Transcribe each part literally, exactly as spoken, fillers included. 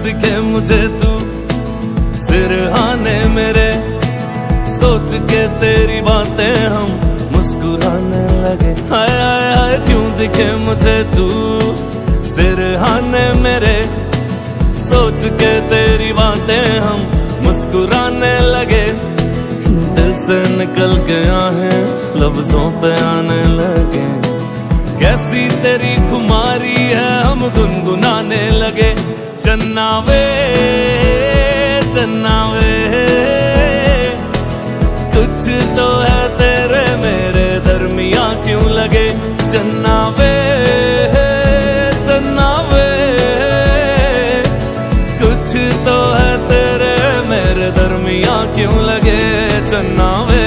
दिखे मुझे तू सिरहाने मेरे, सोच के तेरी बातें हम मुस्कुराने लगे। हाय हाय हाय क्यों दिखे मुझे तू सिरहाने मेरे, सोच के तेरी बातें हम मुस्कुराने लगे। दिल से निकल के आहें लफ्जों पे आने लगे। कैसी तेरी खुमारी है हम गुनगुनाने लगे। चन्ना वे चन्ना वे कुछ तो है तेरे मेरे दरमियां क्यों लगे। चन्ना वे चन्ना वे कुछ तो है तेरे मेरे दरमियां क्यों लगे। चन्ना वे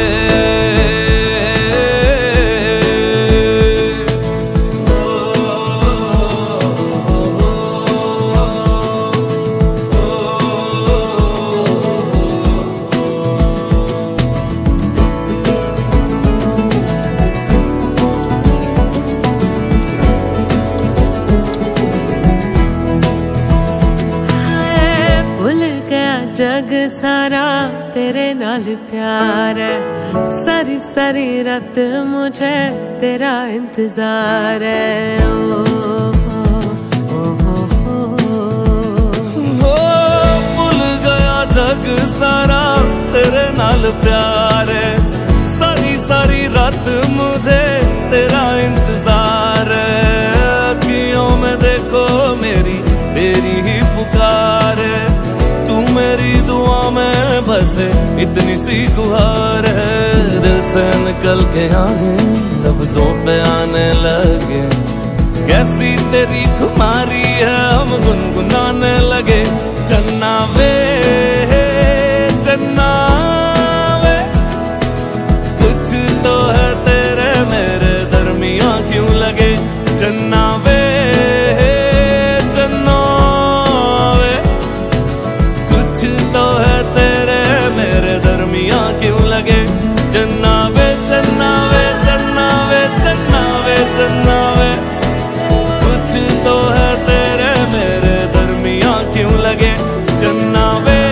जग सारा तेरे नाल प्यार है, सारी सारी रात मुझे तेरा इंतजार है। ओ, ओ, ओ, ओ, ओ, भूल गया जग सारा तेरे नाल प्यार है, सारी सारी रात मुझे तेरा इंतजार है। अखियों में देखो मेरी तेरी ही पुकार है, मेरी दुआ में बस इतनी सी गुहार है। दिल से निकल के आहें लफ्जों पे आने लगे। कैसी तेरी खुमारी है हम गुनगुनाने लगे। चन्ना वे चन्ना वे कुछ तो है तेरे मेरे दरमियां क्यों लगे। चन्ना वे क्यों लगे। चन्ना वे चन्ना वे चन्ना वे चन्ना वे चन्ना वे कुछ तो है तेरे मेरे दरमियां क्यों लगे। चन्ना वे